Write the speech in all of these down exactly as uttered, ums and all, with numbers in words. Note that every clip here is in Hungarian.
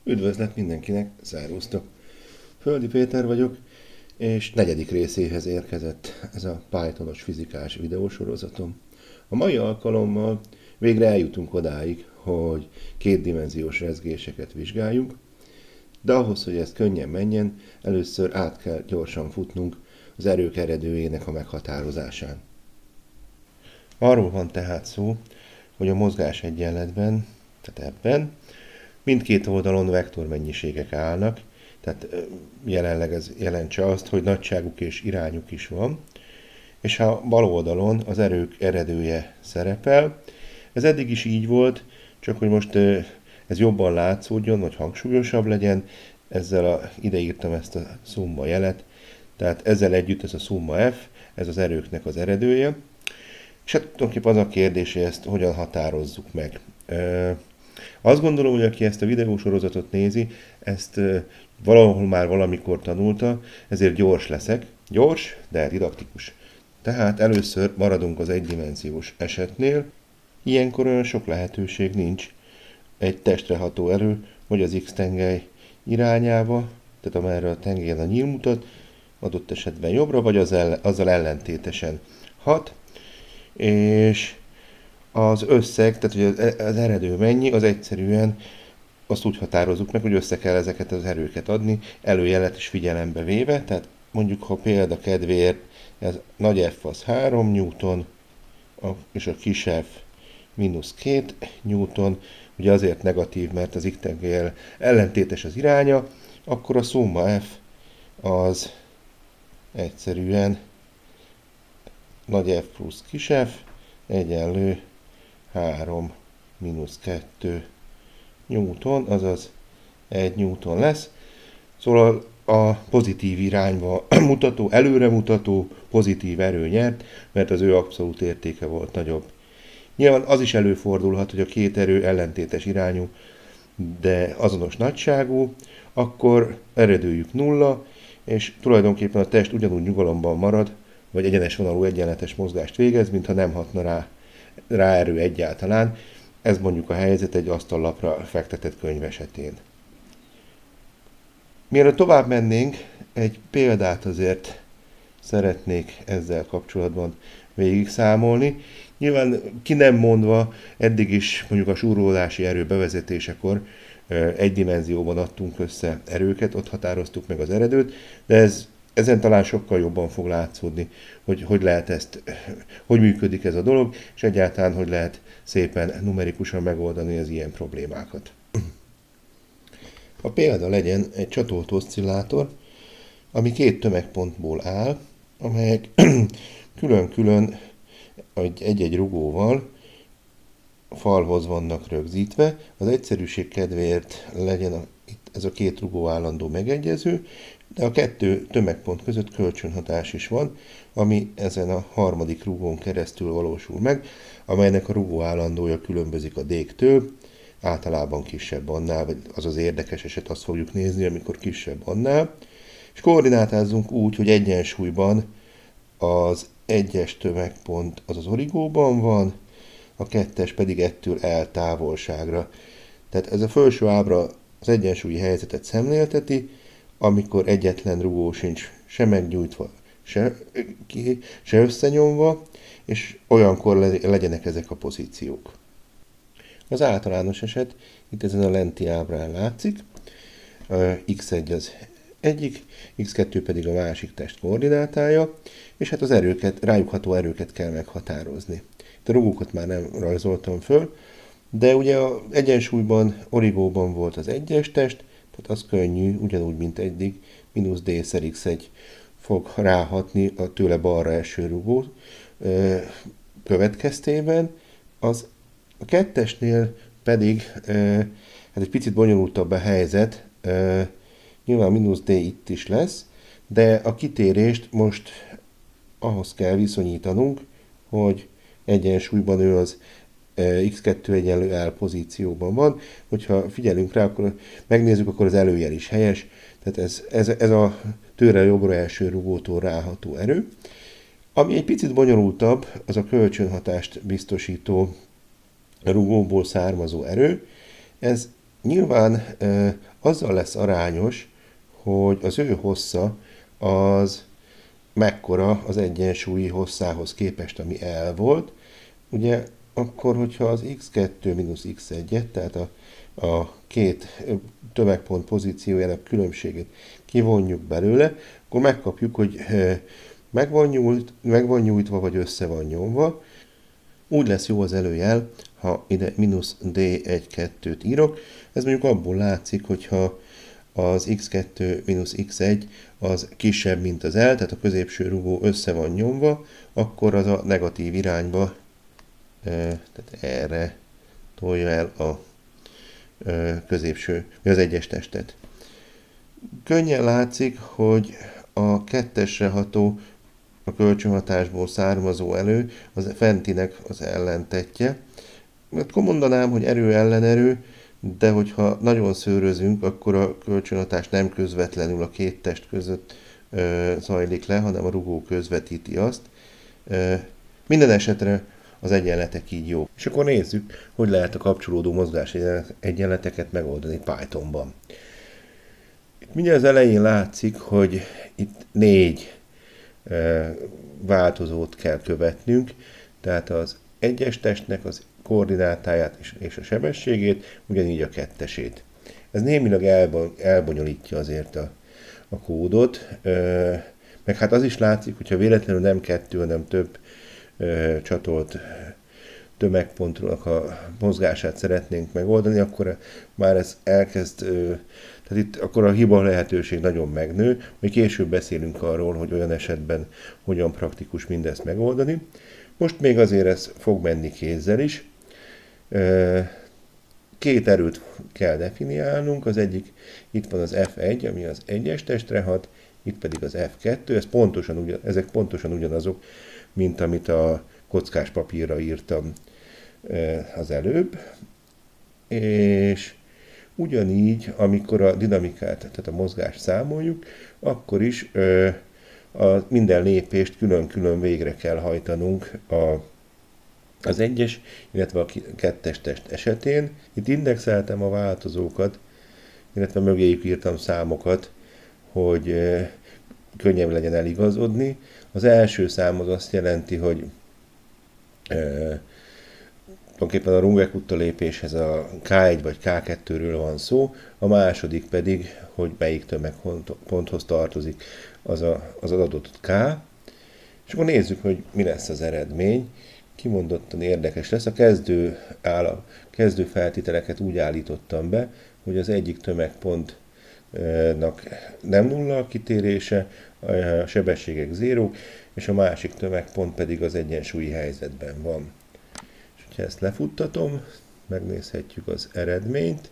Üdvözlet mindenkinek, szervusztok! Földi Péter vagyok, és negyedik részéhez érkezett ez a Pythonos fizikás videósorozatom. A mai alkalommal végre eljutunk odáig, hogy kétdimenziós rezgéseket vizsgáljunk, de ahhoz, hogy ez könnyen menjen, először át kell gyorsan futnunk az erők eredőjének a meghatározásán. Arról van tehát szó, hogy a mozgás egyenletben, tehát ebben, mindkét oldalon vektormennyiségek állnak, tehát jelenleg ez jelentse azt, hogy nagyságuk és irányuk is van, és a bal oldalon az erők eredője szerepel. Ez eddig is így volt, csak hogy most ez jobban látszódjon, vagy hangsúlyosabb legyen, ezzel a, ide írtam ezt a szumma jelet, tehát ezzel együtt ez a szumma F, ez az erőknek az eredője, és hát tulajdonképpen az a kérdés, hogy ezt hogyan határozzuk meg. Azt gondolom, hogy aki ezt a videósorozatot nézi, ezt valahol már valamikor tanulta, ezért gyors leszek. Gyors, de didaktikus. Tehát először maradunk az egydimenziós esetnél. Ilyenkor olyan sok lehetőség nincs. Egy testre ható erő, vagy az x-tengely irányába, tehát amerre a tengelyen a nyíl mutat, adott esetben jobbra, vagy az ellen, azzal ellentétesen hat, és az összeg, tehát hogy az eredő mennyi, az egyszerűen azt úgy határozzuk meg, hogy össze kell ezeket az erőket adni, előjelet is figyelembe véve, tehát mondjuk, ha példa kedvéért ez nagy F az három newton, és a kis F mínusz két newton, ugye azért negatív, mert az x-tengelyel ellentétes az iránya, akkor a szumma F az egyszerűen nagy F plusz kis F egyenlő három mínusz kettő newton, azaz egy newton lesz. Szóval a pozitív irányba mutató, előre mutató pozitív erő nyert, mert az ő abszolút értéke volt nagyobb. Nyilván az is előfordulhat, hogy a két erő ellentétes irányú, de azonos nagyságú, akkor eredőjük nulla, és tulajdonképpen a test ugyanúgy nyugalomban marad, vagy egyenes vonalú egyenletes mozgást végez, mintha nem hatna rá, rá erő egyáltalán. Ez mondjuk a helyzet egy asztallapra fektetett könyv esetén. Mielőtt tovább mennénk, egy példát azért szeretnék ezzel kapcsolatban végig számolni. Nyilván ki nem mondva, eddig is mondjuk a súrlódási erő bevezetésekor egy dimenzióban adtunk össze erőket, ott határoztuk meg az eredőt, de ez ezen talán sokkal jobban fog látszódni, hogy hogy lehet ezt, hogy működik ez a dolog, és egyáltalán hogy lehet szépen numerikusan megoldani az ilyen problémákat. A példa legyen egy csatolt oszcillátor, ami két tömegpontból áll, amelyek külön-külön egy-egy rugóval falhoz vannak rögzítve. Az egyszerűség kedvéért legyen a, itt ez a két rugó állandó megegyező, de a kettő tömegpont között kölcsönhatás is van, ami ezen a harmadik rugón keresztül valósul meg, amelynek a rugó állandója különbözik a D-től, általában kisebb annál, vagy az az érdekes eset, azt fogjuk nézni, amikor kisebb annál, és koordinátázzunk úgy, hogy egyensúlyban az egyes tömegpont az az origóban van, a kettes pedig ettől eltávolságra. Tehát ez a felső ábra az egyensúlyi helyzetet szemlélteti, amikor egyetlen rugó sincs se meggyújtva, se, ki, se összenyomva, és olyankor legyenek ezek a pozíciók. Az általános eset itt ezen a lenti ábrán látszik, x egy az egyik, x kettő pedig a másik test koordinátája, és hát az erőket, rájuk ható erőket kell meghatározni. Itt a rugókat már nem rajzoltam föl, de ugye az egyensúlyban, origóban volt az egyes test, tehát az könnyű, ugyanúgy, mint eddig, mínusz d szer x egy fog ráhatni a tőle balra eső rugó következtében. Az a kettesnél pedig hát egy picit bonyolultabb a helyzet, nyilván mínusz d itt is lesz, de a kitérést most ahhoz kell viszonyítanunk, hogy egyensúlyban ő az x kettő egyenlő L pozícióban van. Hogyha figyelünk rá, akkor megnézzük, akkor az előjel is helyes. Tehát ez, ez, ez a tőle jobbra első rugótól ráható erő. Ami egy picit bonyolultabb, az a kölcsönhatást biztosító rugóból származó erő. Ez Nyilván e, azzal lesz arányos, hogy az ő hossza az mekkora az egyensúlyi hosszához képest, ami el volt. Ugye akkor, hogyha az x kettő mínusz x egy-et, tehát a, a két tömegpont pozíciójának különbségét kivonjuk belőle, akkor megkapjuk, hogy meg van, nyújt, meg van nyújtva, vagy össze van nyomva. Úgy lesz jó az előjel, ha ide mínusz d egy kettőt írok. Ez mondjuk abból látszik, hogyha az x kettő mínusz x egy az kisebb, mint az L, tehát a középső rugó össze van nyomva, akkor az a negatív irányba, tehát erre tolja el a középső, vagy az egyes testet. Könnyen látszik, hogy a kettesre ható, a kölcsönhatásból származó elő az fentinek az ellentetje. Akkor mondanám, hogy erő ellenerő, de hogyha nagyon szőrözünk, akkor a kölcsönhatás nem közvetlenül a két test között ö, zajlik le, hanem a rugó közvetíti azt. Ö, minden esetre az egyenletek így jó. És akkor nézzük, hogy lehet a kapcsolódó mozgás egyenleteket megoldani Pythonban. Itt mindjárt az elején látszik, hogy itt négy ö, változót kell követnünk, tehát az egyes testnek az koordinátáját és, és a sebességét, ugyanígy a kettesét. Ez némileg elbonyolítja azért a, a kódot, ö, meg hát az is látszik, hogyha véletlenül nem kettő, hanem több ö, csatolt tömegpontról a mozgását szeretnénk megoldani, akkor már ez elkezd, ö, tehát itt akkor a hiba lehetőség nagyon megnő, még később beszélünk arról, hogy olyan esetben hogyan praktikus mindezt megoldani. Most még azért ez fog menni kézzel is. Két erőt kell definiálnunk, az egyik itt van az F egy, ami az egyes testre hat, itt pedig az F kettő, ez pontosan ugyan, ezek pontosan ugyanazok, mint amit a kockás papírra írtam az előbb. És ugyanígy, amikor a dinamikát, tehát a mozgást számoljuk, akkor is a minden lépést külön-külön végre kell hajtanunk a, az egyes, illetve a kettes test esetén. Itt indexeltem a változókat, illetve mögéjük írtam számokat, hogy e, könnyebb legyen eligazodni. Az első szám az azt jelenti, hogy e, tulajdonképpen a Runge-Kutta lépéshez a K egy vagy K kettőről van szó, a második pedig, hogy melyik tömegponthoz tartozik az, a, az adott K. És akkor nézzük, hogy mi lesz az eredmény. Kimondottan érdekes lesz. A kezdő, áll, a kezdő feltételeket úgy állítottam be, hogy az egyik tömegpontnak nem nulla a kitérése, a sebességek zérók, és a másik tömegpont pedig az egyensúlyi helyzetben van. És ha ezt lefuttatom, megnézhetjük az eredményt.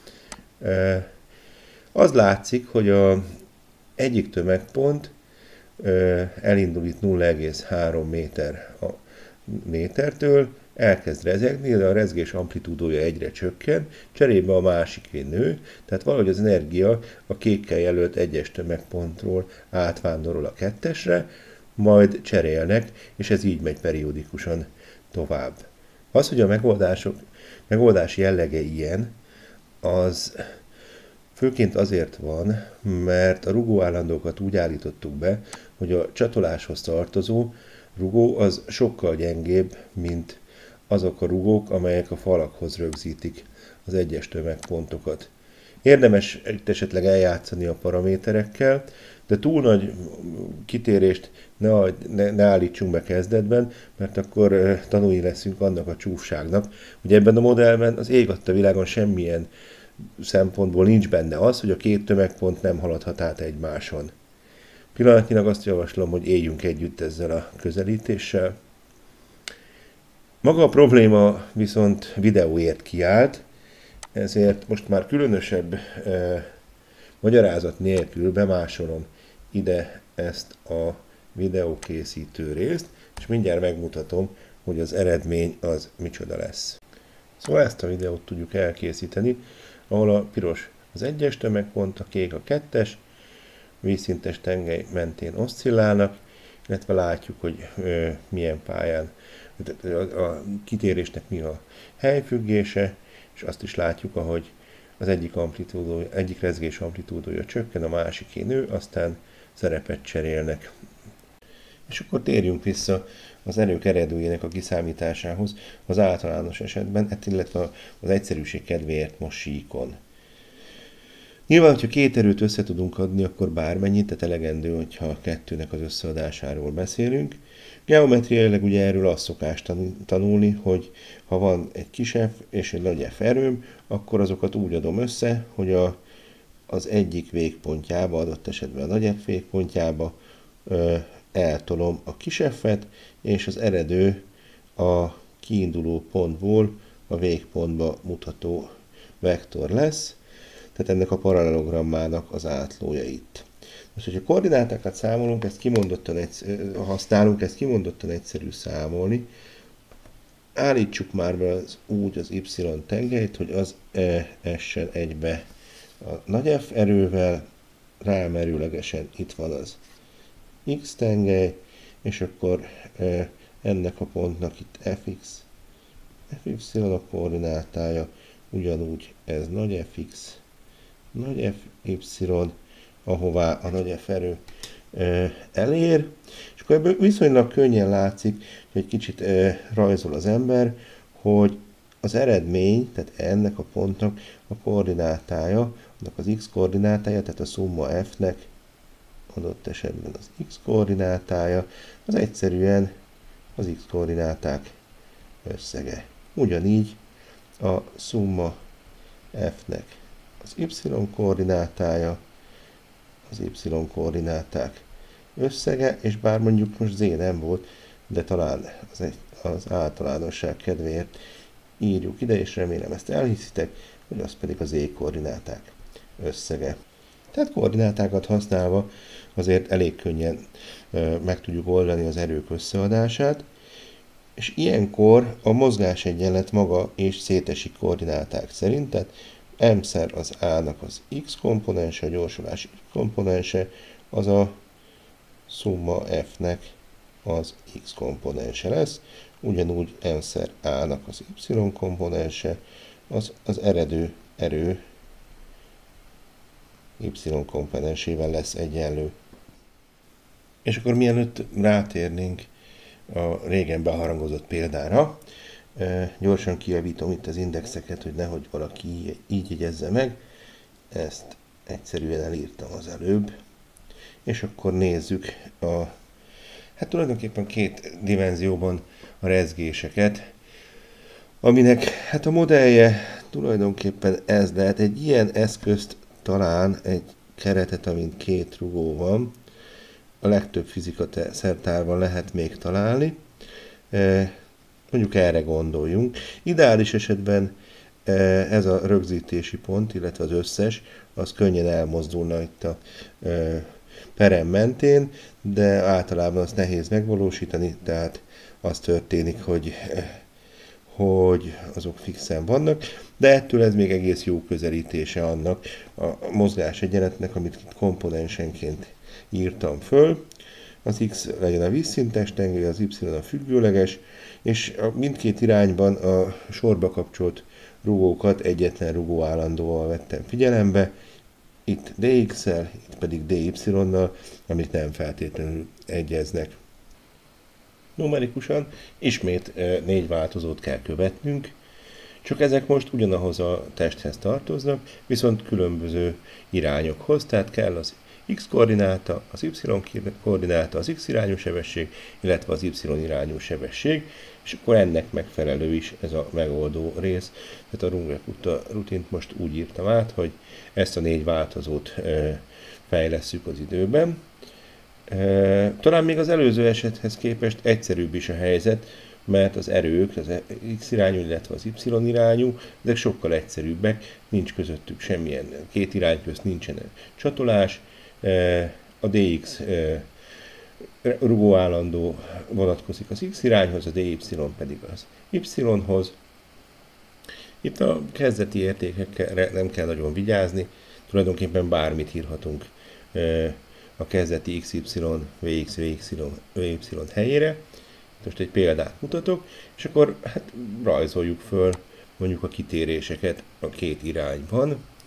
Az látszik, hogy a egyik tömegpont elindul itt nulla egész három méter a métertől, elkezd rezegni, de a rezgés amplitúdója egyre csökken, cserébe a másiké nő, tehát valahogy az energia a kékkel jelölt egyes tömegpontról átvándorol a kettesre, majd cserélnek, és ez így megy periódikusan tovább. Az, hogy a megoldások, megoldás jellege ilyen, az főként azért van, mert a rugóállandókat úgy állítottuk be, hogy a csatoláshoz tartozó rugó az sokkal gyengébb, mint azok a rugók, amelyek a falakhoz rögzítik az egyes tömegpontokat. Érdemes itt esetleg eljátszani a paraméterekkel, de túl nagy kitérést ne, ne, ne állítsunk be kezdetben, mert akkor tanúi leszünk annak a csúfságnak, hogy ebben a modellben az ég adta világon semmilyen szempontból nincs benne az, hogy a két tömegpont nem haladhat át egymáson. Pillanatnyilag azt javaslom, hogy éljünk együtt ezzel a közelítéssel. Maga a probléma viszont videóért kiállt, ezért most már különösebb eh, magyarázat nélkül bemásolom ide ezt a videókészítő részt, és mindjárt megmutatom, hogy az eredmény az micsoda lesz. Szóval ezt a videót tudjuk elkészíteni, ahol a piros az egyes tömegpont, a kék a kettes, vízszintes tengely mentén oszcillálnak, illetve látjuk, hogy ö, milyen pályán, a, a kitérésnek mi a helyfüggése, és azt is látjuk, ahogy az egyik, amplitúdója, egyik rezgés amplitúdója csökken, a másiké nő, aztán szerepet cserélnek. És akkor térjünk vissza az erők eredőjének a kiszámításához az általános esetben, illetve az egyszerűség kedvéért most síkon. Nyilván, hogyha két erőt össze tudunk adni, akkor bármennyit, tehát elegendő, hogyha a kettőnek az összeadásáról beszélünk. Geometriailag ugye erről azt szokás tanulni, hogy ha van egy kis F és egy nagy F erőm, akkor azokat úgy adom össze, hogy a, az egyik végpontjába, adott esetben a nagy F végpontjába ö, eltolom a kis F-et, és az eredő a kiinduló pontból a végpontba mutató vektor lesz, tehát ennek a paralelogrammának az átlója itt. Most, hogyha koordinátákat számolunk, ezt kimondottan egyszerű, használunk, ezt kimondottan egyszerű számolni, állítsuk már be az, úgy az y tengelyt, hogy az e essen egybe a nagy F erővel, rámerőlegesen itt van az x tengely, és akkor e, ennek a pontnak itt fx, fy a koordinátája, ugyanúgy ez nagy fx, nagy fy, ahová a nagy F erő e, elér, és akkor ebből viszonylag könnyen látszik, hogy egy kicsit e, rajzol az ember, hogy az eredmény, tehát ennek a pontnak a koordinátája, annak az x koordinátája, tehát a szumma f-nek adott esetben az x koordinátája, az egyszerűen az x koordináták összege. Ugyanígy a szumma f-nek az y koordinátája, az y koordináták összege, és bár mondjuk most z nem volt, de talán az, egy, az általánosság kedvéért írjuk ide, és remélem ezt elhiszitek, hogy az pedig az z koordináták összege. Tehát koordinátákat használva azért elég könnyen ö, meg tudjuk oldani az erők összeadását, és ilyenkor a mozgásegyenlet maga és szétesik koordináták szerint, tehát m-szer az A-nak az x komponense, a gyorsulás y komponense, az a szumma f-nek az x komponense lesz, ugyanúgy m-szer A-nak az y komponense, az az eredő erő y komponensével lesz egyenlő. És akkor mielőtt rátérnénk a régen beharangozott példára, e, gyorsan kijavítom itt az indexeket, hogy nehogy valaki így jegyezze meg. Ezt egyszerűen elírtam az előbb. És akkor nézzük a, hát tulajdonképpen két dimenzióban a rezgéseket, aminek hát a modellje tulajdonképpen ez lehet. Egy ilyen eszközt, talán egy keretet, amint két rugó van, a legtöbb fizika szertárban lehet még találni. Mondjuk erre gondoljunk. Ideális esetben ez a rögzítési pont, illetve az összes, az könnyen elmozdulna itt a perem mentén, de általában azt nehéz megvalósítani, tehát az történik, hogy, hogy azok fixen vannak, de ettől ez még egész jó közelítése annak a mozgás egyenletnek, amit itt komponensenként írtam föl. Az x legyen a vízszintes tengely, az y a függőleges, és a mindkét irányban a sorba kapcsolt rugókat egyetlen rugó állandóval vettem figyelembe, itt dx-el, itt pedig dy-nal, amit nem feltétlenül egyeznek. Numerikusan ismét négy változót kell követnünk, csak ezek most ugyanahoz a testhez tartoznak, viszont különböző irányokhoz, tehát kell az x koordináta, az y koordináta, az x irányú sebesség, illetve az y irányú sebesség, és akkor ennek megfelelő is ez a megoldó rész. Tehát a Runge-Kutta rutint most úgy írtam át, hogy ezt a négy változót e, fejlesszük az időben. E, talán még az előző esethez képest egyszerűbb is a helyzet, mert az erők, az x irányú, illetve az y irányú, ezek sokkal egyszerűbbek, nincs közöttük semmilyen, két irány közt nincsen csatolás, a dx rugó állandó vonatkozik az x irányhoz, a dy pedig az y-hoz. Itt a kezdeti értékekre nem kell nagyon vigyázni, tulajdonképpen bármit írhatunk a kezdeti xy, vx, vy, vy helyére. Most egy példát mutatok, és akkor hát rajzoljuk föl mondjuk a kitéréseket a két irányban.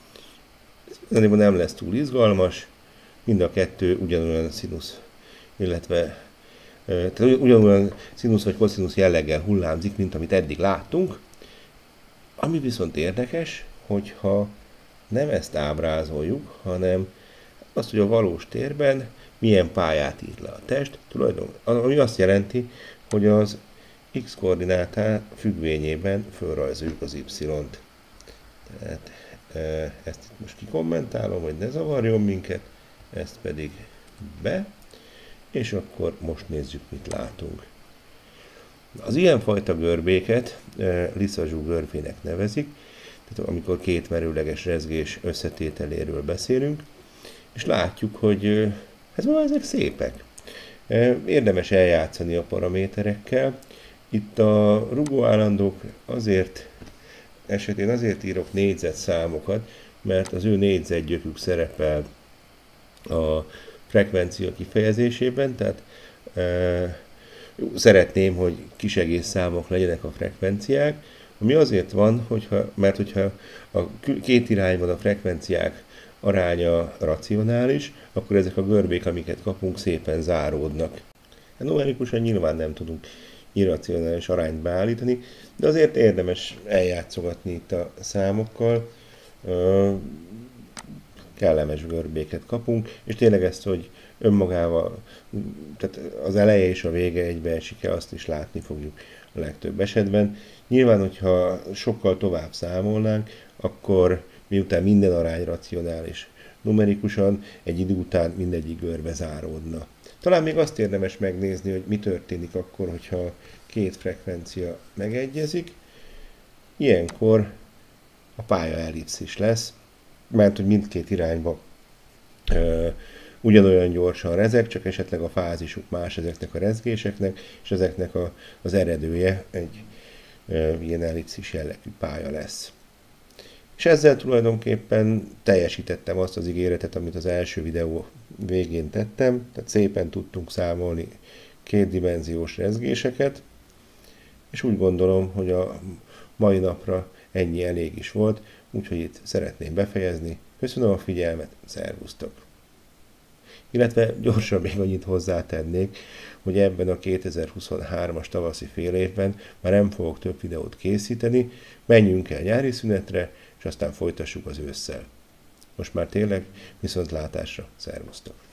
Igazából nem lesz túl izgalmas, mind a kettő ugyanolyan színusz, illetve tehát ugyanolyan színusz vagy koszinusz jelleggel hullámzik, mint amit eddig láttunk. Ami viszont érdekes, hogyha nem ezt ábrázoljuk, hanem azt, hogy a valós térben milyen pályát ír le a test, tulajdonképpen, ami azt jelenti, hogy az x-koordinátá függvényében fölrajzoljuk az y-t. Tehát ezt itt most kikommentálom, hogy ne zavarjon minket, ezt pedig be, és akkor most nézzük, mit látunk. Az ilyenfajta görbéket Lissajous görbének nevezik, tehát amikor két merőleges rezgés összetételéről beszélünk, és látjuk, hogy ez van, ezek szépek. Érdemes eljátszani a paraméterekkel. Itt a rugóállandók azért esetén azért írok négyzetszámokat, mert az ő négyzetgyökük szerepel a frekvencia kifejezésében, tehát e, jó, szeretném, hogy kisegész számok legyenek a frekvenciák, ami azért van, hogyha, mert hogyha a két irányban a frekvenciák aránya racionális, akkor ezek a görbék, amiket kapunk, szépen záródnak. Numerikusan nyilván nem tudunk irracionális arányt beállítani, de azért érdemes eljátszogatni itt a számokkal. Kellemes görbéket kapunk, és tényleg ezt, hogy önmagával, tehát az eleje és a vége egybeesik-e, azt is látni fogjuk a legtöbb esetben. Nyilván, hogyha sokkal tovább számolnánk, akkor miután minden arány racionális numerikusan, egy idő után mindegyik görbe záródna. Talán még azt érdemes megnézni, hogy mi történik akkor, hogyha két frekvencia megegyezik. Ilyenkor a pálya ellipszis lesz, mert hogy mindkét irányba ö, ugyanolyan gyorsan rezeg, csak esetleg a fázisuk más ezeknek a rezgéseknek, és ezeknek a, az eredője egy ö, ilyen ellipszis jellegű pálya lesz. És ezzel tulajdonképpen teljesítettem azt az ígéretet, amit az első videó végén tettem, tehát szépen tudtunk számolni kétdimenziós rezgéseket, és úgy gondolom, hogy a mai napra ennyi elég is volt, úgyhogy itt szeretném befejezni. Köszönöm a figyelmet, szervusztok! Illetve gyorsan még annyit hozzátennék, hogy ebben a kétezer-huszonhármas tavaszi fél évben már nem fogok több videót készíteni, menjünk el nyári szünetre, és aztán folytassuk az ősszel. Most már tényleg viszontlátásra, szervusztok!